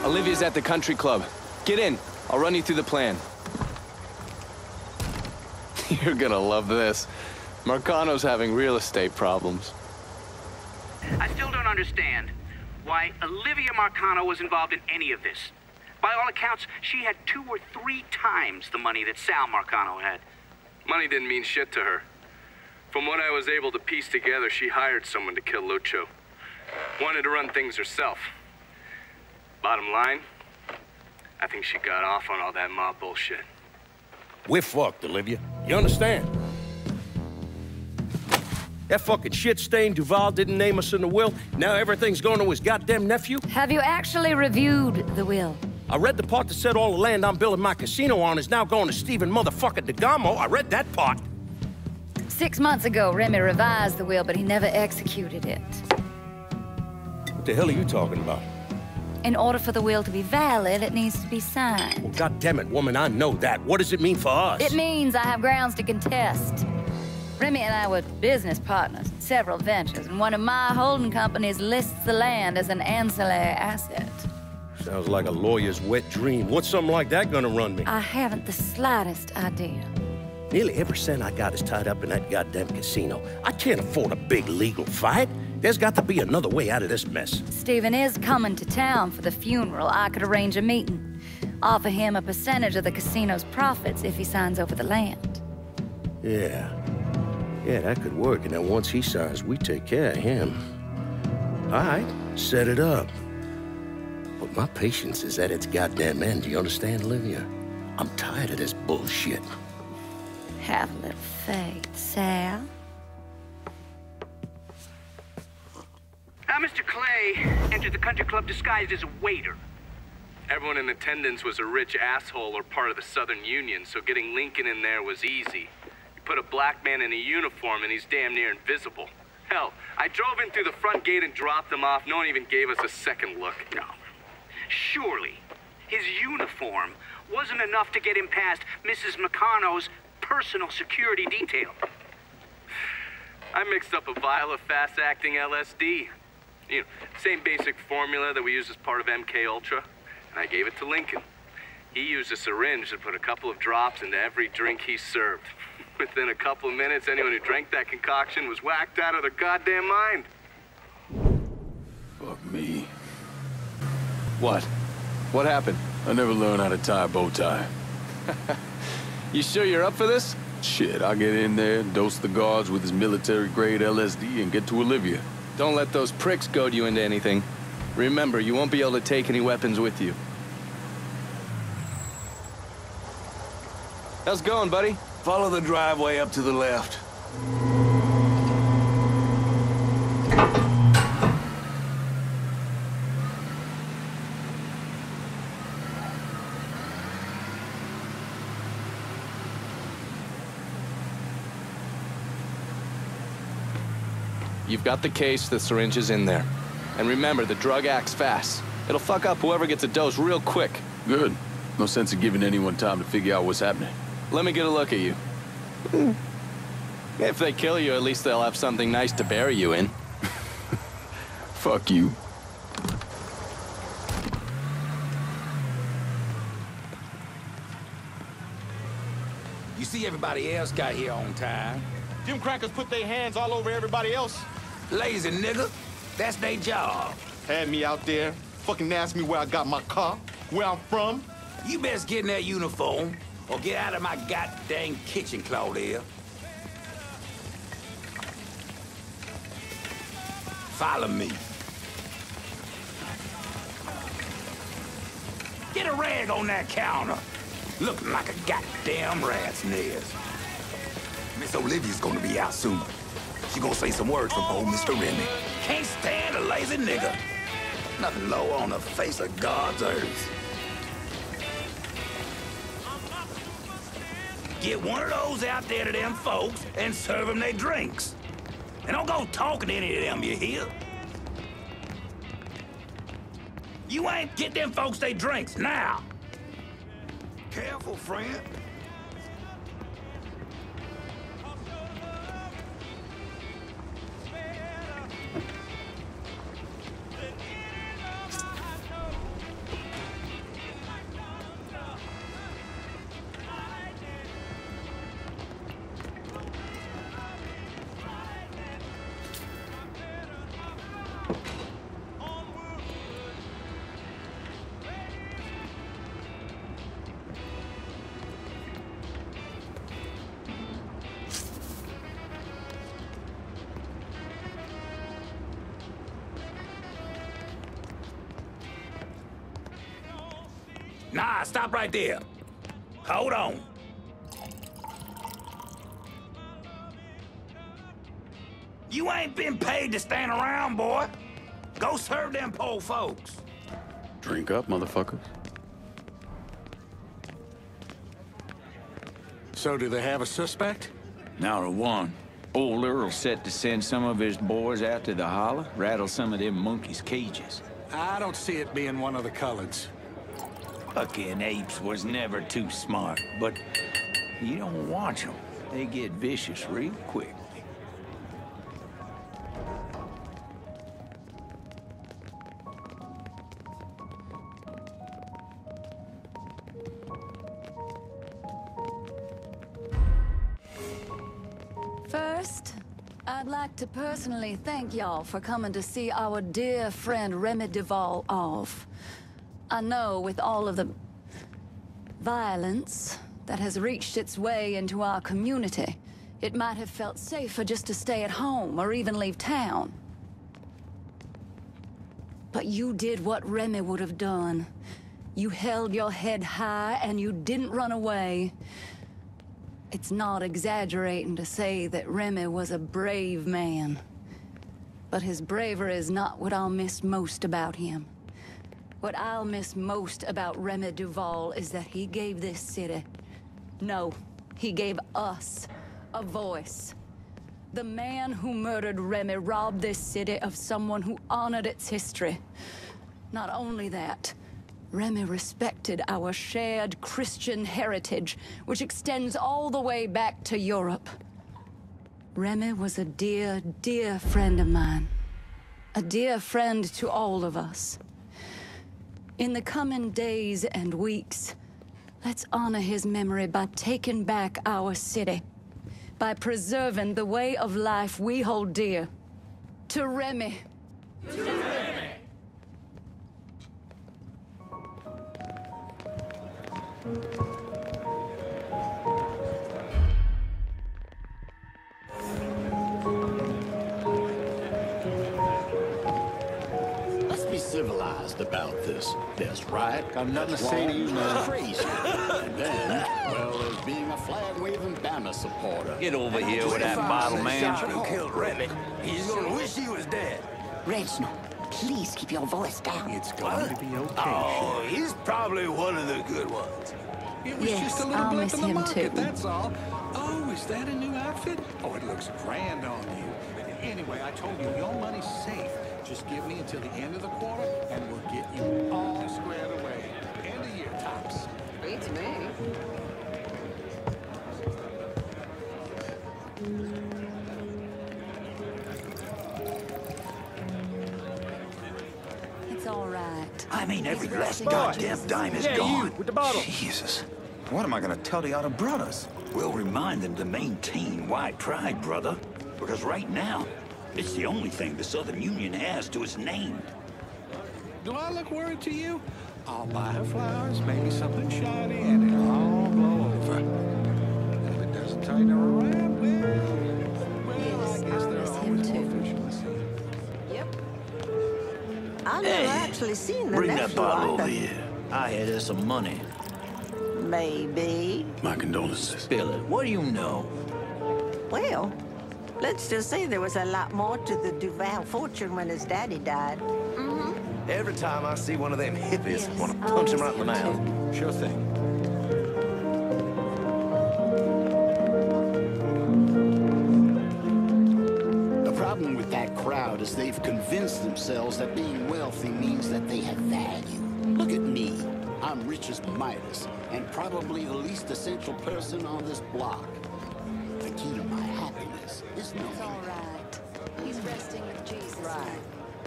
Olivia's at the country club. Get in. I'll run you through the plan. You're gonna love this. Marcano's having real estate problems. I still don't understand why Olivia Marcano was involved in any of this. By all accounts, she had 2 or 3 times the money that Sal Marcano had. Money didn't mean shit to her. From what I was able to piece together, she hired someone to kill Lucho. Wanted to run things herself. Bottom line, I think she got off on all that mob bullshit. We're fucked, Olivia. You understand? That fucking shit-stain Duval didn't name us in the will. Now everything's going to his goddamn nephew? Have you actually reviewed the will? I read the part that said all the land I'm building my casino on is now going to Stephen motherfucking DeGamo. I read that part. 6 months ago, Remy revised the will, but he never executed it. What the hell are you talking about? In order for the will to be valid, it needs to be signed. Well, goddammit, woman, I know that. What does it mean for us? It means I have grounds to contest. Remy and I were business partners in several ventures, and one of my holding companies lists the land as an ancillary asset. Sounds like a lawyer's wet dream. What's something like that gonna run me? I haven't the slightest idea. Nearly every cent I got is tied up in that goddamn casino. I can't afford a big legal fight. There's got to be another way out of this mess. Stephen is coming to town for the funeral. I could arrange a meeting. Offer him a percentage of the casino's profits if he signs over the land. Yeah, that could work. And then once he signs, we take care of him. All right, set it up. But my patience is at its goddamn end. Do you understand, Olivia? I'm tired of this bullshit. Have a little faith, Sal. Mr. Clay entered the country club disguised as a waiter. Everyone in attendance was a rich asshole or part of the Southern Union, so getting Lincoln in there was easy. You put a black man in a uniform and he's damn near invisible. Hell, I drove in through the front gate and dropped him off. No one even gave us a second look. No. Surely, his uniform wasn't enough to get him past Mrs. Marcano's personal security detail. I mixed up a vial of fast-acting LSD. You know, same basic formula that we use as part of MK Ultra. And I gave it to Lincoln. He used a syringe to put a couple of drops into every drink he served. Within a couple of minutes, anyone who drank that concoction was whacked out of their goddamn mind. Fuck me. What? What happened? I never learned how to tie a bow tie. You sure you're up for this? Shit, I'll get in there, dose the guards with his military-grade LSD, and get to Olivia. Don't let those pricks goad you into anything. Remember, you won't be able to take any weapons with you. How's it going, buddy? Follow the driveway up to the left. You've got the case, the syringe is in there. And remember, the drug acts fast. It'll fuck up whoever gets a dose real quick. Good. No sense of giving anyone time to figure out what's happening. Let me get a look at you. If they kill you, at least they'll have something nice to bury you in. Fuck you. You see everybody else got here on time. Them crackers put their hands all over everybody else. Lazy nigga. That's their job. Had me out there, fucking asked me where I got my car, where I'm from. You best get in that uniform or get out of my goddamn kitchen, Claudia. Follow me. Get a rag on that counter. Looking like a goddamn rat's nest. Miss Olivia's gonna be out soon. She gonna say some words from old Mr. Remy. Can't stand a lazy nigga. Nothing low on the face of God's earth. Get one of those out there to them folks and serve them their drinks. And don't go talking to any of them, you hear? You ain't get them folks their drinks now. Careful, friend. Nah, stop right there. Hold on. You ain't been paid to stand around, boy. Go serve them poor folks. Drink up, motherfuckers. So do they have a suspect? Not a one. Old Earl's set to send some of his boys out to the holler, rattle some of them monkeys' cages. I don't see it being one of the Cullens. Fucking apes was never too smart, but you don't watch them. They get vicious real quick. First, I'd like to personally thank y'all for coming to see our dear friend Remy Duval off. I know with all of the violence that has reached its way into our community, it might have felt safer just to stay at home or even leave town. But you did what Remy would have done. You held your head high and you didn't run away. It's not exaggerating to say that Remy was a brave man. But his bravery is not what I'll miss most about him. What I'll miss most about Remy Duval is that he gave this city, no, he gave us, a voice. The man who murdered Remy robbed this city of someone who honored its history. Not only that, Remy respected our shared Christian heritage, which extends all the way back to Europe. Remy was a dear, dear friend of mine. A dear friend to all of us. In the coming days and weeks, let's honor his memory by taking back our city. By preserving the way of life we hold dear. To Remy. To Remy. Let's be civilized about this. There's right. Got nothing to say to you, man. Crazy. And then, well, there's being a flag-waving Bama supporter. Get over here with that bottle, man. Who killed Remy? He's gonna wish he was dead. Reginald, please keep your voice down. It's going to be okay. Oh, he's probably one of the good ones. It was Yes, just a little I'll blip miss in the him market, too. that's all. Oh, is that a new outfit? Oh, it looks grand on you. Anyway, I told you, your money's safe. Just give me until the end of the quarter, and we'll get you all squared away. End of year, tops. Beats me. It's all right. I mean, every He's last resting goddamn on dime is Yeah, gone. you, with the bottle. Jesus. What am I gonna tell the other brothers? We'll remind them to maintain white pride, brother. Because right now, it's the only thing the Southern Union has to its name. Do I look worried to you? I'll buy her flowers, maybe something shiny, and it'll all blow over. And if it doesn't tighten her around, well, Yes, I guess I'll there miss are him always too. more fish in the sea. Yep. I've never actually seen the Bring that nephew bottle either. over here. I had her some money. Maybe. My condolences. Spill it. What do you know? Well, let's just say there was a lot more to the Duval fortune when his daddy died. Every time I see one of them hippies, Yes, I want to I'll punch him miss right in the him mouth. Sure thing. The problem with that crowd is they've convinced themselves that being wealthy means that they have value. Look at me. I'm rich as Midas, and probably the least essential person on this block. The key to my happiness is It's knowing all right. He's resting with Jesus. Right.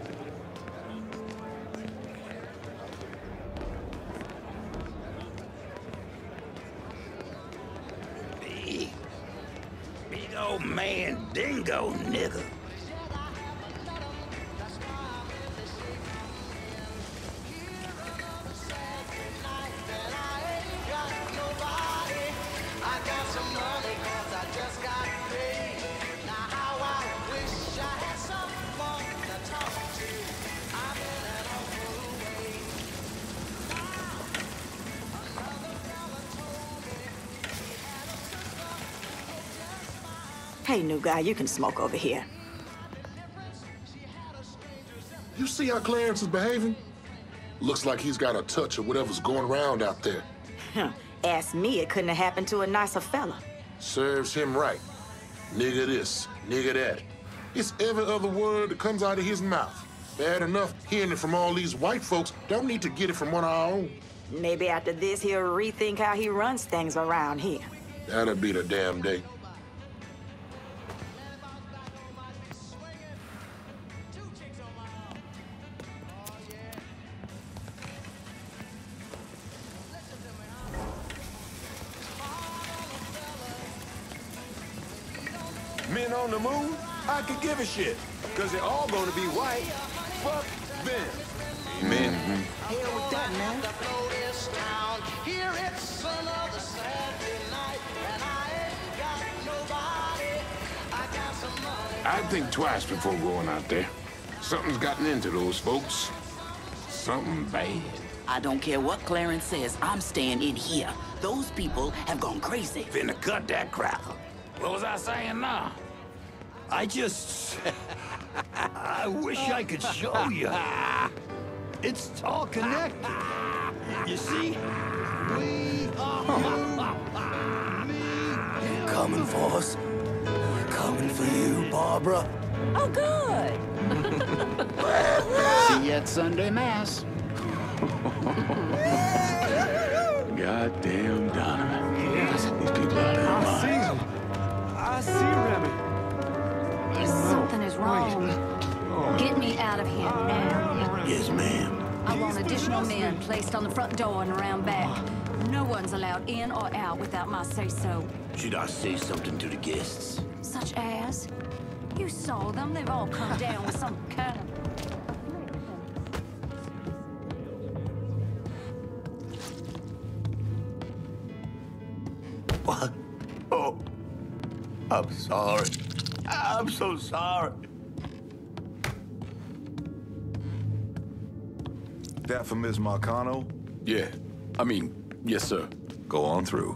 Big old man dingo nigga. Hey, new guy, you can smoke over here. You see how Clarence is behaving? Looks like he's got a touch of whatever's going around out there. Ask me, it couldn't have happened to a nicer fella. Serves him right. Nigga this, nigga that. It's every other word that comes out of his mouth. Bad enough hearing it from all these white folks. Don't need to get it from one of our own. Maybe after this, he'll rethink how he runs things around here. That'll be the damn day. Men on the moon? I could give a shit. Because they're all gonna be white. Fuck them. Amen. Hell with that, man. I'd think twice before going out there. Something's gotten into those folks. Something bad. I don't care what Clarence says, I'm staying in here. Those people have gone crazy. Finna cut that crap. What was I saying now? I just... I wish I could show you. It's all connected. You see? We are They're coming for us. We're coming for you, Barbara. Oh, good. See you at Sunday Mass. Goddamn Donovan. Yes. These people out of their minds. I see him. I see Remy. Something is wrong. Get me out of here now. Yes, ma'am. I want additional men placed on the front door and around back. No one's allowed in or out without my say-so. Should I say something to the guests? Such as? You saw them. They've all come down with some kind of... What? Oh, I'm sorry. I'm so sorry. That for Miss Marcano? Yeah. I mean, yes, sir. Go on through.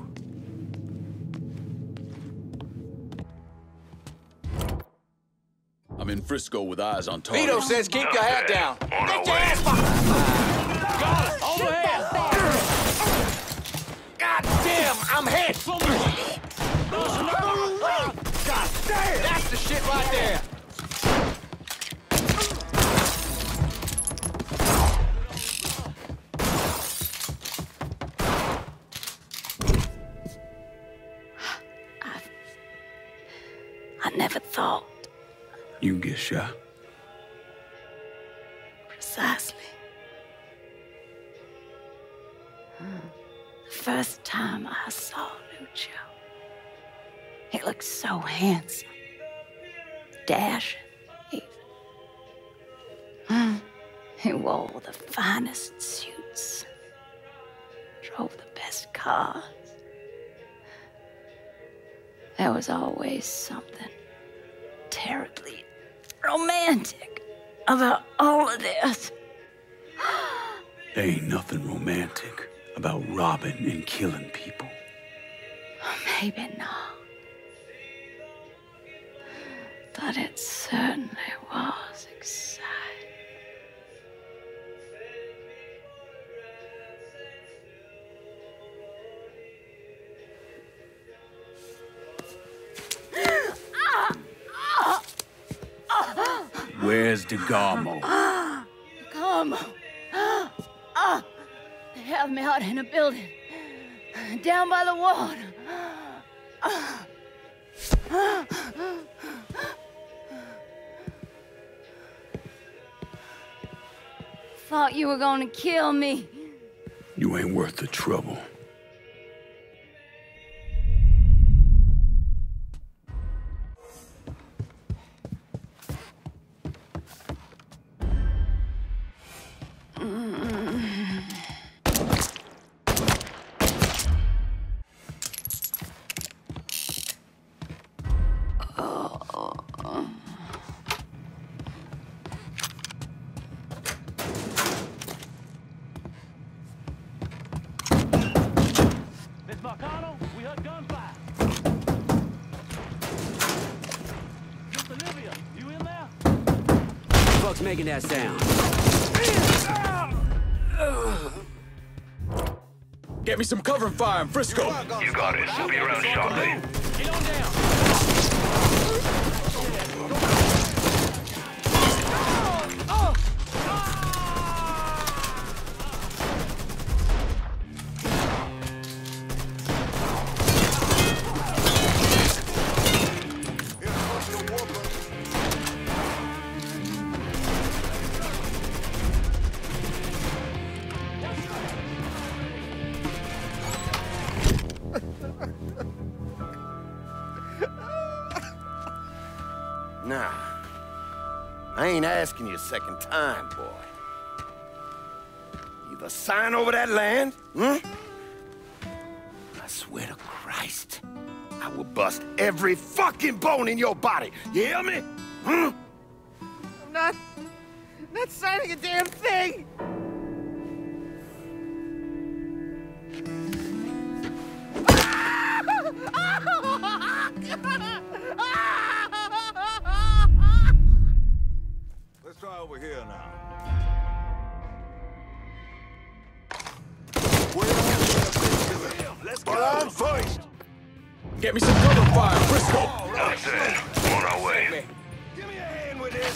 I'm in Frisco with eyes on target. Vito says keep your head down. Get your ass behind. Got it. Over here. God damn, I'm hit. God damn. That's the shit right there. I never thought. You get shot. Precisely. The first time I saw Lucio, he looked so handsome, dashing, even. He wore the finest suits, drove the best cars. There was always something terribly romantic about all of this. There ain't nothing romantic about robbing and killing people. Maybe not. But it certainly was exciting. Where's DeGarmo? DeGarmo. They have me out in a building, down by the water. Thought you were gonna kill me. You ain't worth the trouble. hell's making that sound? Get me some cover and fire in Frisco. You got it. We'll be around shortly. Get on down. Nah. I ain't asking you a second time, boy. Either sign over that land, I swear to Christ, I will bust every fucking bone in your body. You hear me? I'm not signing a damn thing! Let's try over here now. Let's go. I'm first. Get me some cover fire, Frisco. That's it. On our way. Give me a hand with this.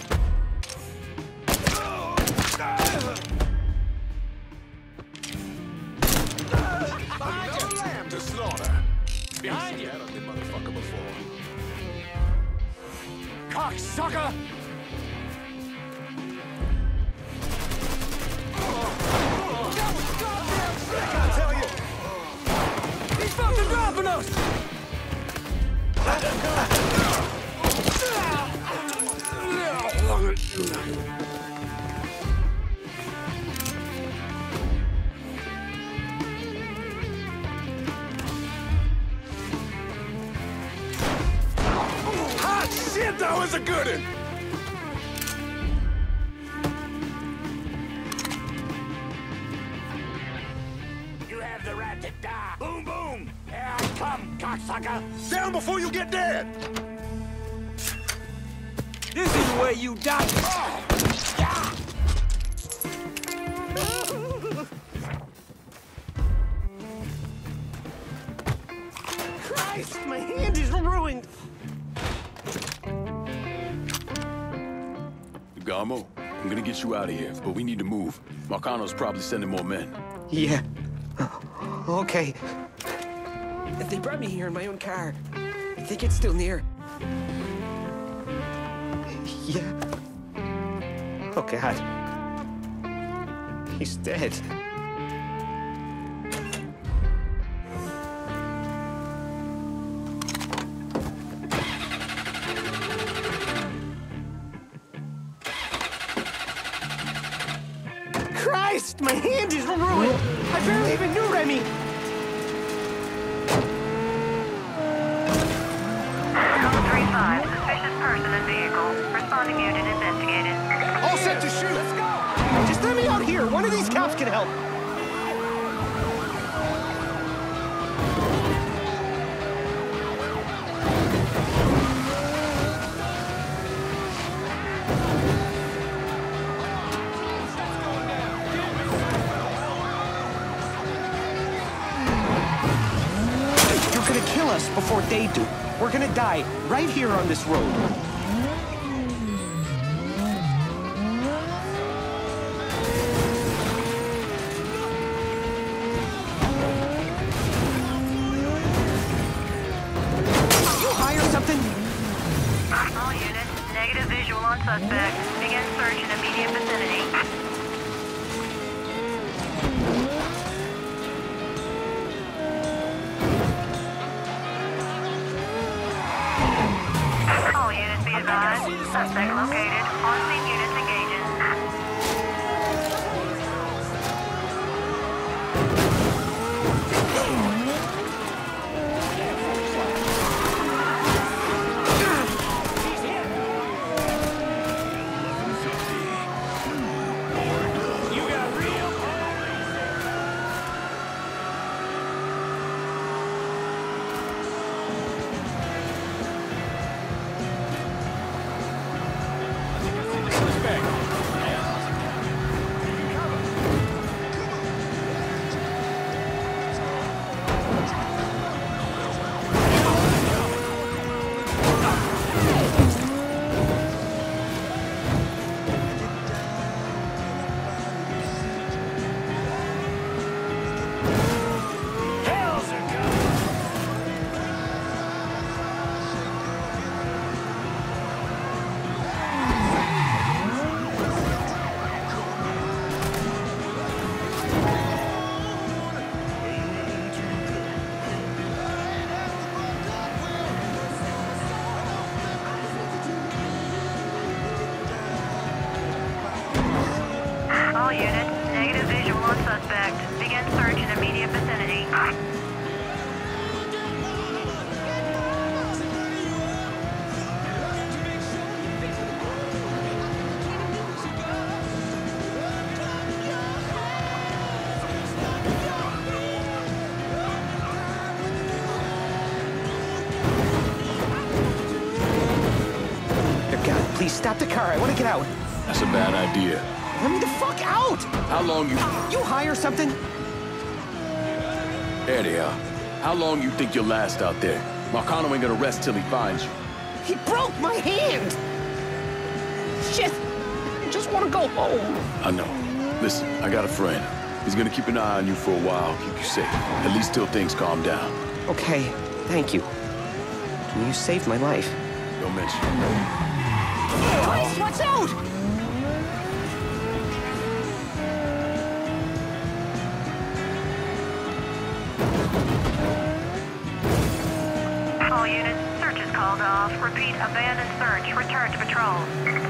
Another lamb to slaughter. Behind you. I've been motherfucker before. Cocksucker! I tell you. He's fucking dropping us! Hot shit, that was a good one. You have the right to die. Boom, boom. Here I come, cocksucker. Down before you get dead. This is where you die. Oh. Yeah. Christ, my hand is ruined! Garmo, I'm gonna get you out of here, but we need to move. Marcano's probably sending more men. Yeah. Okay. They brought me here in my own car. I think it's still near. Yeah. Oh, God. He's dead. Christ, my hand is ruined! I barely even knew Remy! Suspicious person and vehicle. Responding unit investigated. All set to shoot! Let's go! Just let me out here. One of these cops can help. You're gonna kill us before they do. We're gonna die right here on this road. You hire something? All units, negative visual on suspect. Begin search in immediate vicinity. All units be advised. Suspect located. On-scene units engaging. All units, negative visual on suspect. Begin search in immediate vicinity. God, please stop the car. I want to get out. That's a bad idea. Let me the fuck out! How long you... You hire something? There they are. How long you think you'll last out there? Marcano ain't gonna rest till he finds you. He broke my hand! Shit! I just want to go home. I know. Listen, I got a friend. He's gonna keep an eye on you for a while, keep you safe. At least till things calm down. Okay, thank you. You saved my life. Don't mention it. Watch out! All units, search is called off. Repeat, abandon search. Return to patrol.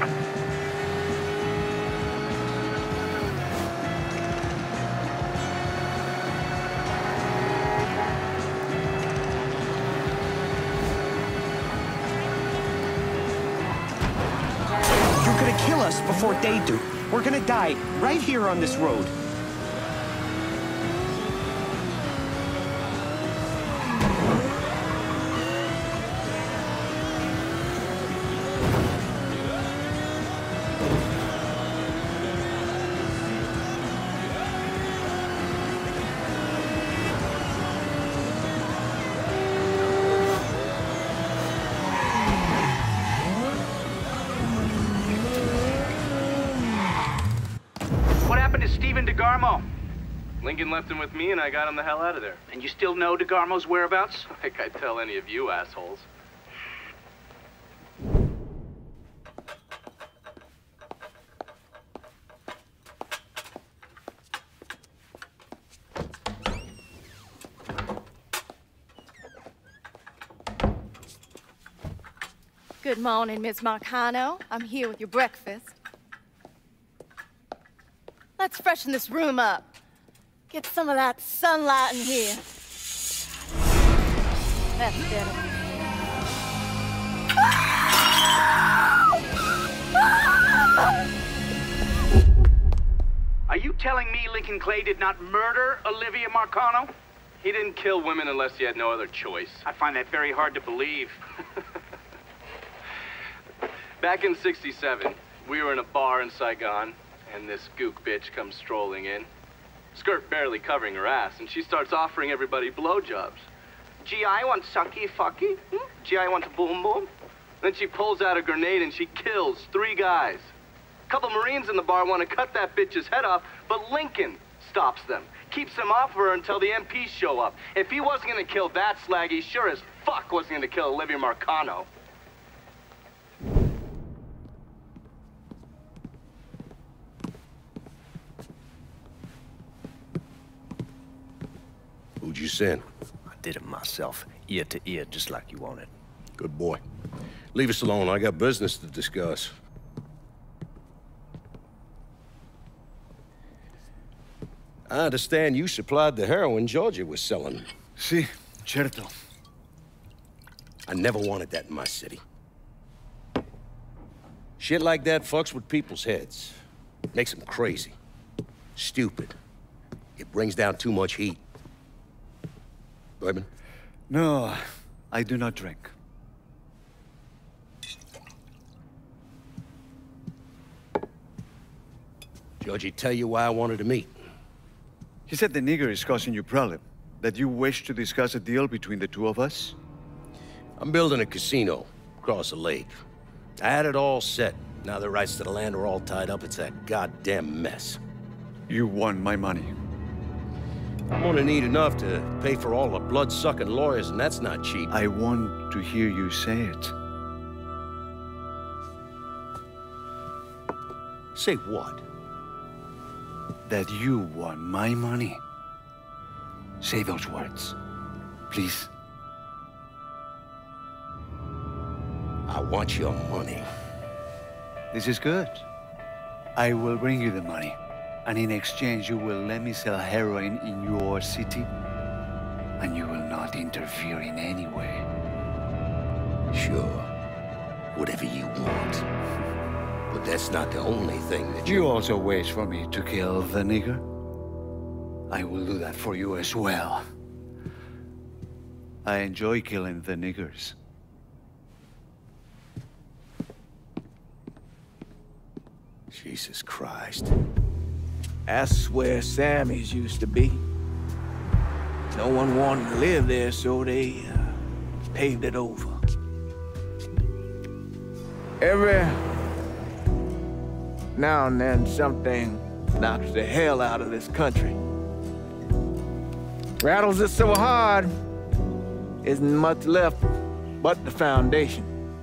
You're gonna kill us before they do. We're gonna die right here on this road. Steven DeGarmo. Lincoln left him with me and I got him the hell out of there. And you still know DeGarmo's whereabouts? Like I'd tell any of you assholes. Good morning, Miss Marcano. I'm here with your breakfast. Let's freshen this room up. Get some of that sunlight in here. That's better. Are you telling me Lincoln Clay did not murder Olivia Marcano? He didn't kill women unless he had no other choice. I find that very hard to believe. Back in '67, we were in a bar in Saigon, and this gook bitch comes strolling in. Skirt barely covering her ass, and she starts offering everybody blowjobs. Gee, I want sucky fucky. Gee, I want boom boom. Then she pulls out a grenade and she kills 3 guys. A couple Marines in the bar want to cut that bitch's head off, but Lincoln stops them. Keeps them off her until the MPs show up. If he wasn't gonna kill that slag, he sure as fuck wasn't gonna kill Olivia Marcano. Who'd you send? I did it myself, ear to ear, just like you wanted. Good boy. Leave us alone. I got business to discuss. I understand you supplied the heroin Georgia was selling. Si, certo. I never wanted that in my city. Shit like that fucks with people's heads. Makes them crazy. Stupid. It brings down too much heat. Bourbon? No, I do not drink. Georgie tell you why I wanted to meet? He said the nigger is causing you problem. That you wish to discuss a deal between the two of us? I'm building a casino across the lake. I had it all set. Now the rights to the land are all tied up. It's a goddamn mess. You want my money. I'm gonna need enough to pay for all the blood-sucking lawyers, and that's not cheap. I want to hear you say it. Say what? That you want my money. Say those words, please. I want your money. This is good. I will bring you the money. And in exchange, you will let me sell heroin in your city? And you will not interfere in any way? Sure. Whatever you want. But that's not the only thing that you also wait for me to kill the nigger? I will do that for you as well. I enjoy killing the niggers. Jesus Christ. That's where Sammy's used to be. No one wanted to live there, so they paved it over. Every now and then, something knocks the hell out of this country. Rattles it so hard, isn't much left but the foundation.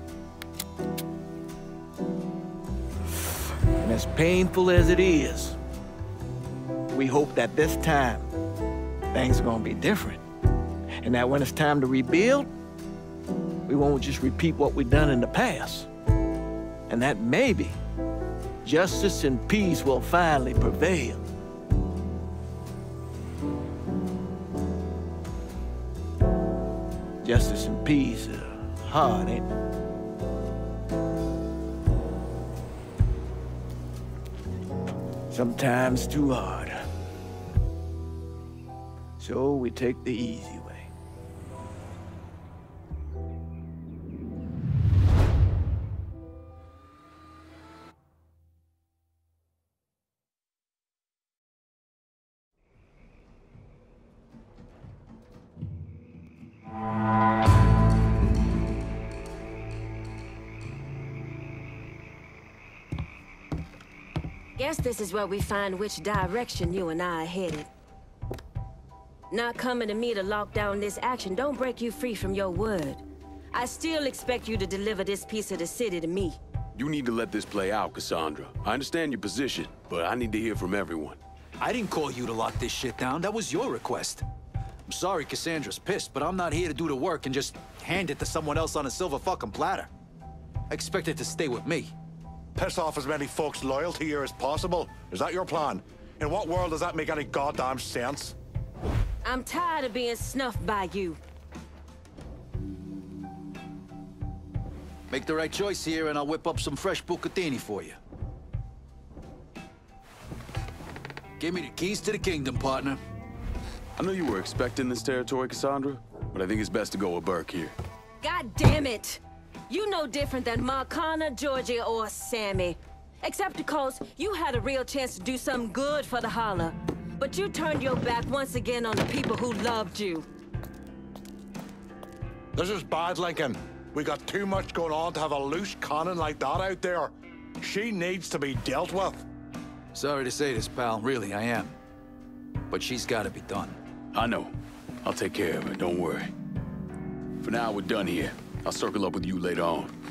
And as painful as it is, we hope that this time, things are gonna be different. And that when it's time to rebuild, we won't just repeat what we've done in the past. And that maybe justice and peace will finally prevail. Justice and peace are hard, ain't it? Sometimes too hard. So we take the easy way. Guess this is where we find which direction you and I are headed. Not coming to me to lock down this action don't break you free from your word. I still expect you to deliver this piece of the city to me. You need to let this play out, Cassandra. I understand your position, but I need to hear from everyone. I didn't call you to lock this shit down. That was your request. I'm sorry Cassandra's pissed, but I'm not here to do the work and just hand it to someone else on a silver fucking platter. I expect it to stay with me. Piss off as many folks loyal to you as possible? Is that your plan? In what world does that make any goddamn sense? I'm tired of being snuffed by you. Make the right choice here and I'll whip up some fresh bucatini for you. Give me the keys to the kingdom, partner. I know you were expecting this territory, Cassandra, but I think it's best to go with Burke here. God damn it! You no different than Marcana, Georgia, or Sammy. Except because you had a real chance to do something good for the Holler. But you turned your back once again on the people who loved you. This is bad, Lincoln. We got too much going on to have a loose cannon like that out there. She needs to be dealt with. Sorry to say this, pal. Really, I am. But she's gotta be done. I know. I'll take care of her, don't worry. For now, we're done here. I'll circle up with you later on.